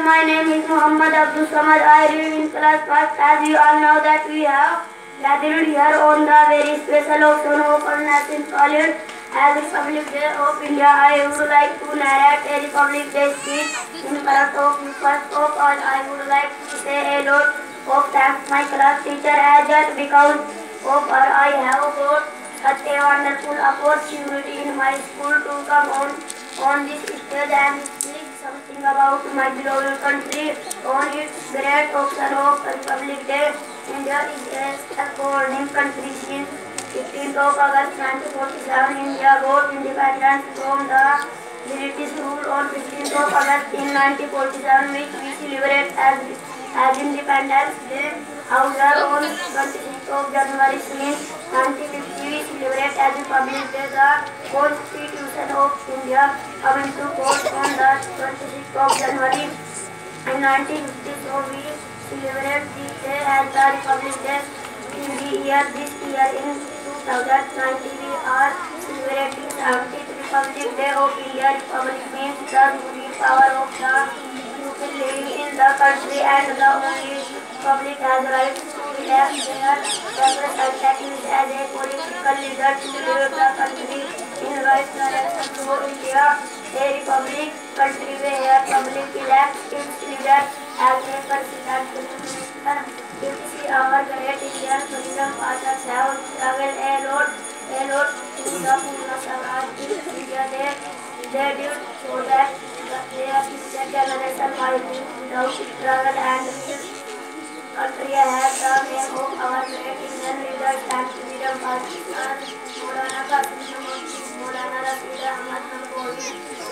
my name is Muhammad Abdul Samad. I read in class 1st. As you all know that we have gathered here on the very special occasion of our national college as Republic Day of India. I would like to narrate a Republic Day speech in front of you. First of all, I would like to say a lot of thanks my class teacher as just because of her I have got such a wonderful opportunity in my school to come on this stage and speak something about my beloved country on its great occasion of Republic Day. India is a golden country since 15th of August 1947. India got independence from the British rule on 15th of August in 1947, which we celebrate as Independence Day. However, on 26th of January since 1950, we celebrate as Republic Day. The Constitution of India came into force on the 26th of January in 1950, so we celebrate this day as the Republic Day. This year in 2019, we are celebrating 70th Republic Day of India. Republic means the ruling power of the people living in the country, and the only public has rights to elect their representatives as a political leader to lead the country in right direction. So India, a republic country where public elects its leader as a president. You see, our great Indian freedom fighters have struggled a lot to the Purna Swaraj in India. They did so that their future generation might live without struggle, and this country has the name of our great Indian leaders and freedom fighters, Maulana Qasim Murshid, Maulana Rashid Ahmad Gangohi,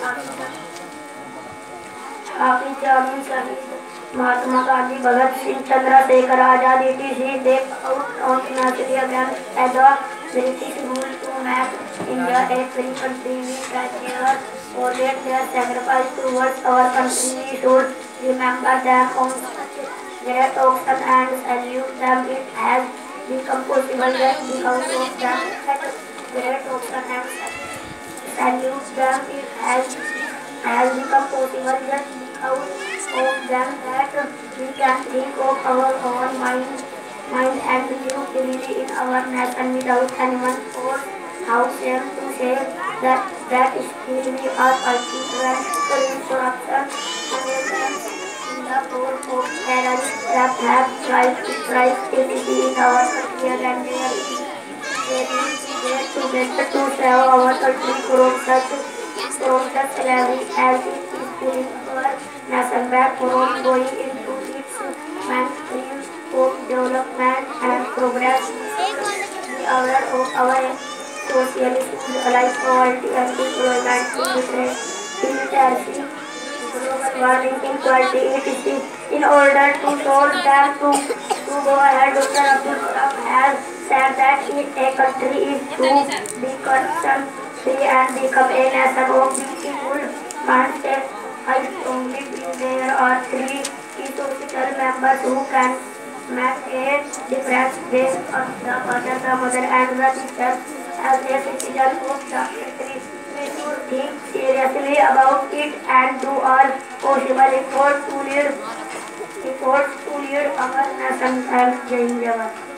Hafiz Jamin Shahid, Mahatma Gandhi, Bhagat Singh, Chandrasekhar Azad, etc. They fought on tenacity against the British rule to make India a free country. We can never forget their sacrifice towards our country. We should remember them on great occasion and salute them. It has become possible just because of them. At great occasion and salute them. It has become possible just because of them that we can think of our own mind and live freely in our nation without anyone for how shame to say that still we are fighting against corruption and in the force of terrorists that have tried to drive stability in our country, and there is there to better to save our country from such slavery as it is pulling our nation back from going into its mainstream of development and progress. Be aware of our socialist life, poverty, unemployment, illiteracy, global warming, inequality, etc. In order to solve them, to go ahead, Dr. Abdul Kalam has said that if a country is to be corruption-free and become a nation of beautiful mindsets, I strongly believe there are three key social members who can make a difference. They are the father, the mother, and the teacher. As a citizen of the country, we should think seriously about it and do all possible efforts to lead our nation. Thanks, Jai Hind.